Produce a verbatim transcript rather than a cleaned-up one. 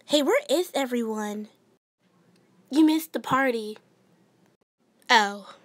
Hey, where is everyone? You missed the party. Oh.